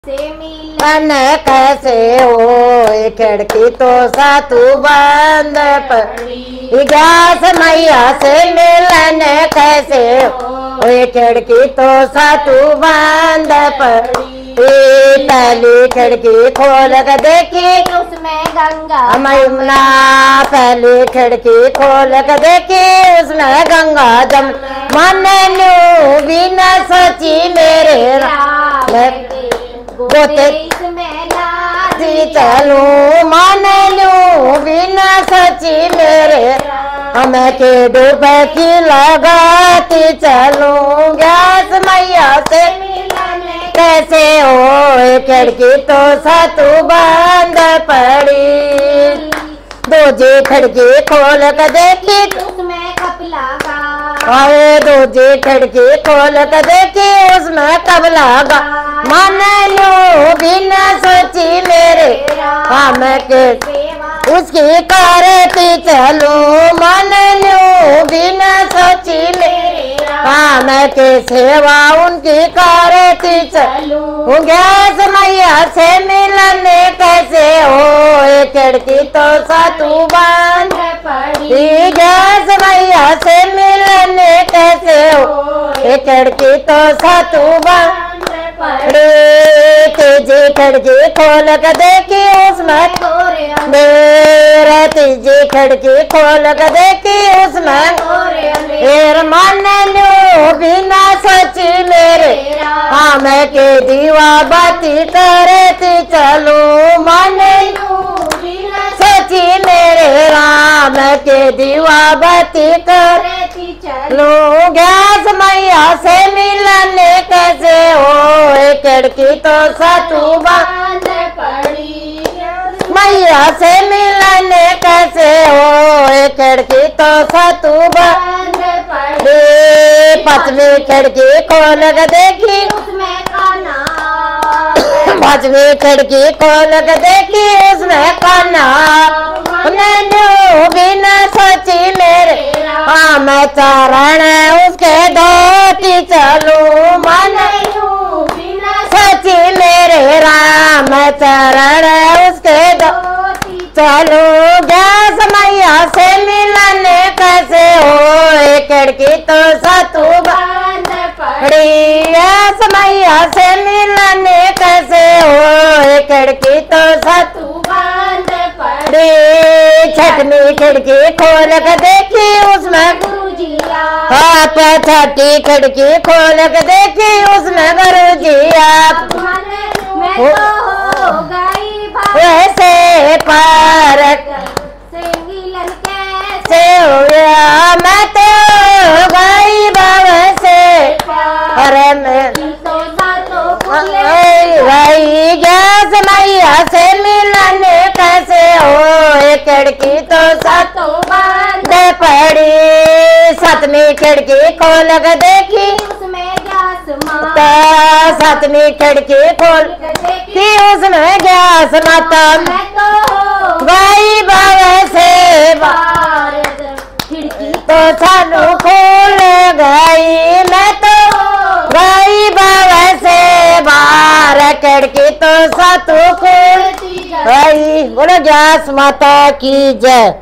मन कैसे हो खिड़की तो सातू बंद पड़ी, गैस मैया से मिलन कैसे हो खिड़की तो सातू बंद पड़ी। पहली खिड़की खोल कर देखी उसमें गंगा मैमना, पहली खिड़की खोल कर देखी उसमें गंगा जम, मन लू बिना सोची मेरे राम गोते चलू, मान लू बिना सची मेरे हमें के डुबकी लगाती चलू, गैस मैया से कैसे हो खिड़की तो सातू बंद पड़ी। दूजी खिड़की खोल कर देखी उसमें कब लगा, आए दूजी खिड़की खोल कर देखी उसमें कब लगा, मन लो बिना सोची मेरे हम के उसकी करती चलू, मन लो बिना सोची मेरे हम के सेवा उनकी करती चलू, गैस मैया से मिलन कैसे हो खिड़की तो सातू बंद पड़ी, गैस मैया से मिलन कैसे हो खिड़की तो सातू बंद तीजी खिड़की खोल कर देखी उसमें मेरा, तीजी खिड़की खोल कर देखी उसमें फिर मन लो बिना सोची मेरे हम के दीवा बाती करती चलू, मन सोची मेरे राम के दीवा बाती करती चलू, गैस मैया से मिलन कैसे हो खिड़की तो सातू बंद पड़ी, मैया से मिलन कैसे हो खिड़की तो सातू बंद पड़ी। पांचवी खिड़की खोल कर देखी उसमें खाना, पांचवी खिड़की खोल कर देखी उसमें खाना, बिना सोची मेरे हम चरण उसके धोती चलू, मन सोची मेरे राम चरण उसके धोती चलू, गैस मैया से मिलन कैसे हो खिड़की तो सातू बंद पड़ी, गैस मैया से मिलन कैसे हो खिड़की तो सातू बंद पड़ी। छठवीं खिड़की खोल कर देखी उसमें गुरुजिया, आप छठी खिड़की खोल कर देखी उसमें गुरुजिया, मैं तो हो गई वैसे पारक से मिलन से हो गया, मैं तो हो गई बाबा से अरे मैं तो सातों भाई गैस मैया से मिलन कैसे हो खिड़की तो सातू बंद पड़ी। सातवीं खिड़की खोल कर देखी उसमें गैस तो सातवीं खिड़की खोल की उसमें गैस माता, मैं तो भाई बाबा से खिड़की तो सानू खोल गई, मैं तो गई बाबा से बाहर खिड़की तो सातू खोल गई। बोलो गैस माता की जय।